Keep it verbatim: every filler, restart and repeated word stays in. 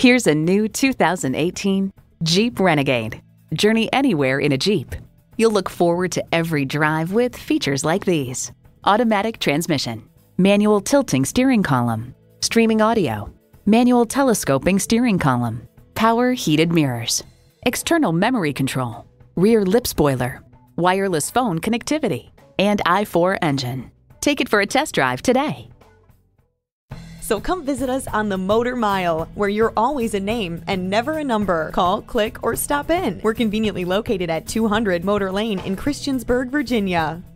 Here's a new two thousand eighteen Jeep Renegade. Journey anywhere in a Jeep. You'll look forward to every drive with features like these: automatic transmission, manual tilting steering column, streaming audio, manual telescoping steering column, power heated mirrors, external memory control, rear lip spoiler, wireless phone connectivity, and I four engine. Take it for a test drive today. So come visit us on the Motor Mile, where you're always a name and never a number. Call, click, or stop in. We're conveniently located at two hundred Motor Lane in Christiansburg, Virginia.